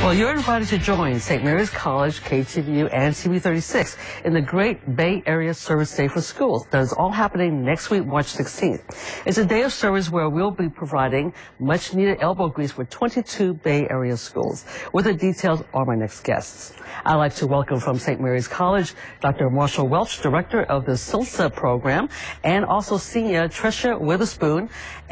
Well, you're invited to join St. Mary's College, KTVU, and TV36 in the Great Bay Area Service Day for Schools. That is all happening next week, March 16th. It's a day of service where we'll be providing much-needed elbow grease for 22 Bay Area schools. With the details are my next guests. I'd like to welcome from St. Mary's College, Dr. Marshall Welch, Director of the SILSA program, and also Senior Tricia Witherspoon.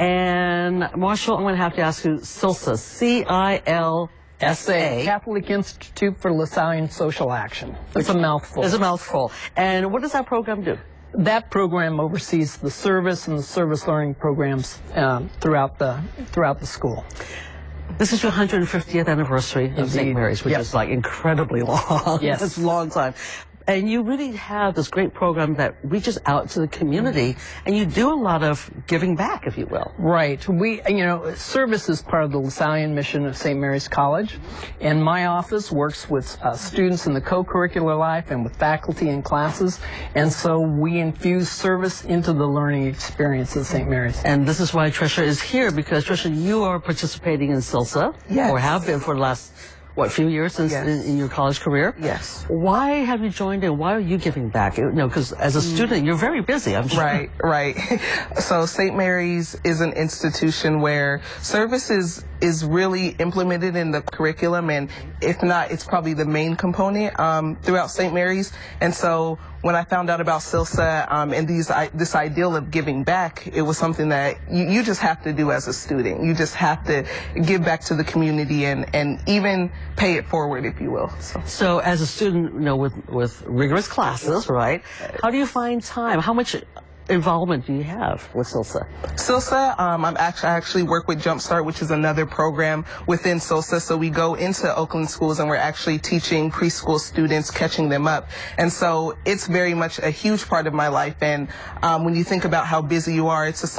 And Marshall, I'm going to have to ask you, SILSA, C-I-L-S-A. Catholic Institute for Lasallian Social Action. It's a mouthful. It's a mouthful. And what does that program do? That program oversees the service and the service learning programs throughout the school. This is your 150th anniversary of St. Mary's, which is like incredibly long. Yes. It's a long time. And you really have this great program that reaches out to the community, and you do a lot of giving back, if you will. Right. Service is part of the Lasallian mission of St. Mary's College, and my office works with students in the co-curricular life and with faculty in classes, and so we infuse service into the learning experience at St. Mary's. And this is why Tricia is here, because Tricia, you are participating in SILSA, yes, or have been for the last few years since in your college career? Yes. Why have you joined in? Why are you giving back? Because as a student, you're very busy, I'm sure. Right. So St. Mary's is an institution where service is really implemented in the curriculum, and if not, it's probably the main component throughout St. Mary's. And so when I found out about SILSA and this ideal of giving back, it was something that you just have to do as a student. You just have to give back to the community and even pay it forward, if you will. So as a student, with rigorous classes, right? How do you find time? How much involvement do you have with SILSA? SILSA, I actually work with Jumpstart, which is another program within SILSA. So we go into Oakland schools and we're actually teaching preschool students, catching them up. And so it's very much a huge part of my life. And when you think about how busy you are, it's a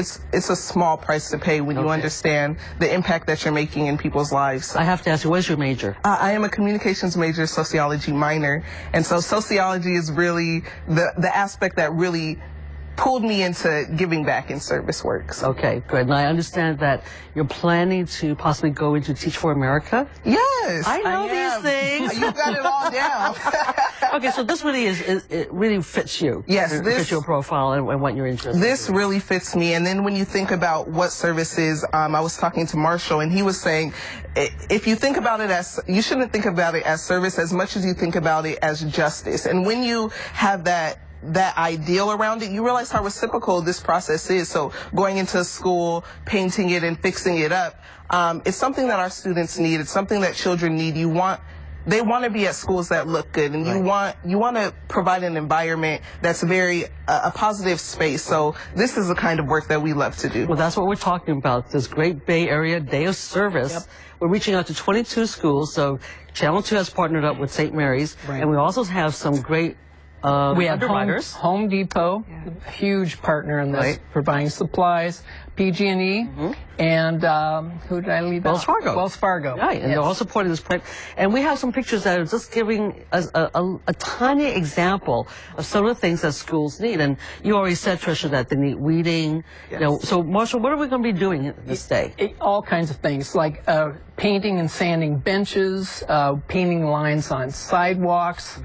small price to pay when you understand the impact that you're making in people's lives. I have to ask you, what is your major? I am a communications major, sociology minor. And so sociology is really the aspect that really pulled me into giving back in service work. So. Okay, good. And I understand that you're planning to possibly go into Teach for America? Yes, I know these things. You got it all down. Okay, so this really it really fits you. Yes, it fits your profile and what you're interested in. This really fits me. And then when you think about what service is, I was talking to Marshall, and he was saying, if you think about it you shouldn't think about it as service as much as you think about it as justice. And when you have that ideal around it, you realize how reciprocal this process is. So going into a school, painting it and fixing it up, it's something that our students need. It's something that children need. They want to be at schools that look good, and you want to provide an environment that's very a positive space. So this is the kind of work that we love to do. Well, that's what we're talking about, this Great Bay Area Day of Service. Yep. We're reaching out to 22 schools. So Channel 2 has partnered up with St. Mary's, and we also have some great we have underwriters. Home Depot, huge partner in this, providing supplies, PG&E, and who did I leave Wells out? Fargo. Wells Fargo. Right, and they're all supporting this project. And we have some pictures that are just giving us a tiny example of some of the things that schools need. And you already said, Tricia, that they need weeding. Yes. So, Marshall, what are we going to be doing this day? All kinds of things, like painting and sanding benches, painting lines on sidewalks,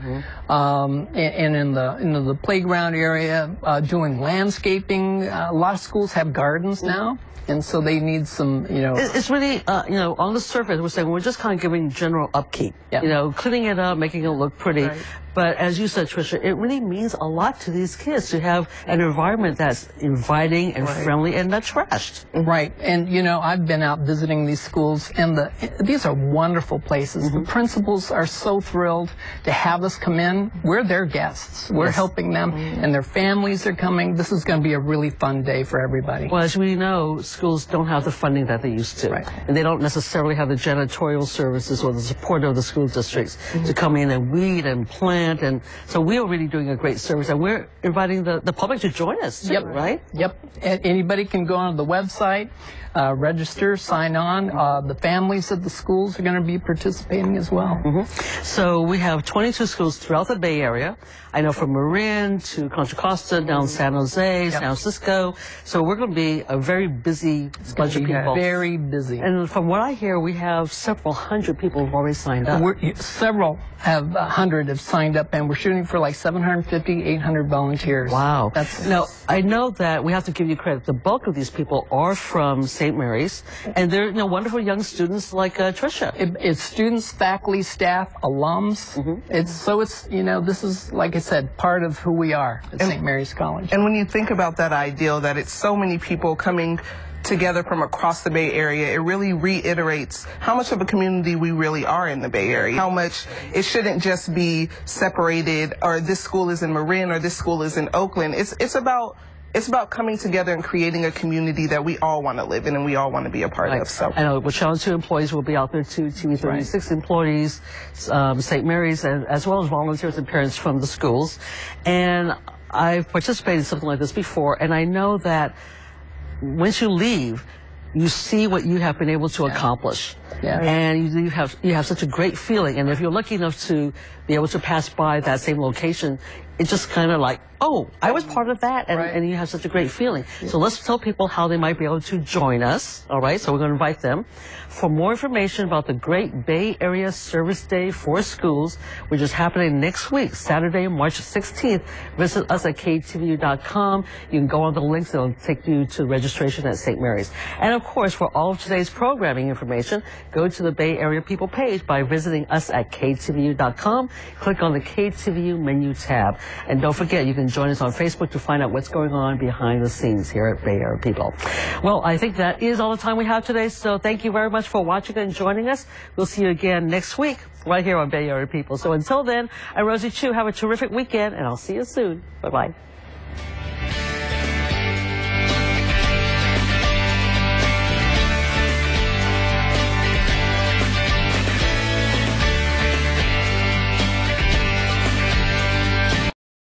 and in the playground area, doing landscaping. A lot of schools have gardens now, and so they need some, It's really, on the surface, we're saying we're just kind of giving general upkeep, cleaning it up, making it look pretty. Right. But as you said, Tricia, it really means a lot to these kids to have an environment that's inviting and friendly and not trashed. Right. And, I've been out visiting these schools, and these are wonderful places. The principals are so thrilled to have us come in. We're their guests. We're helping them, and their families are coming. This is going to be a really fun day for everybody. Well, as we know, schools don't have the funding that they used to. Right. And they don't necessarily have the janitorial services or the support of the school districts to come in and weed and plant event, and so we are really doing a great service, and we're inviting the public to join us too, right? Yep. Anybody can go on the website, register, sign on. The families at the schools are going to be participating as well. So we have 22 schools throughout the Bay Area. I know from Marin to Contra Costa, down San Jose, San Francisco. So we're going to be a very busy bunch of people. Very busy. And from what I hear, we have several hundred people who've already signed up. Several have 100 have signed up, and we're shooting for like 750, 800 volunteers. Wow. Now, I know that we have to give you credit. The bulk of these people are from St. Mary's, and they're wonderful young students like Tricia. It's students, faculty, staff, alums. This is, like I said, part of who we are at St. Mary's College. And when you think about that ideal that it's so many people coming together from across the Bay Area, it really reiterates how much of a community we really are in the Bay Area. How much it shouldn't just be separated, or this school is in Marin or this school is in Oakland. It's about coming together and creating a community that we all want to live in and we all want to be a part of. So I know, well, Channel 2 employees will be out there too, TV36 employees, St. Mary's, and as well as volunteers and parents from the schools. And I've participated in something like this before, and I know that once you leave, you see what you have been able to accomplish. And you have such a great feeling. And if you're lucky enough to be able to pass by that same location, it's just kind of like, oh, I was part of that, and you have such a great feeling. So let's tell people how they might be able to join us, all right? So we're going to invite them. For more information about the Great Bay Area Service Day for Schools, which is happening next week, Saturday, March 16th, visit us at KTVU.com. You can go on the links. It'll take you to registration at St. Mary's. And, of course, for all of today's programming information, go to the Bay Area People page by visiting us at KTVU.com. Click on the KTVU menu tab. And don't forget, you can join us on Facebook to find out what's going on behind the scenes here at Bay Area People. Well, I think that is all the time we have today, so thank you very much for watching and joining us. We'll see you again next week right here on Bay Area People. So until then, I'm Rosie Chu. Have a terrific weekend, and I'll see you soon. Bye-bye.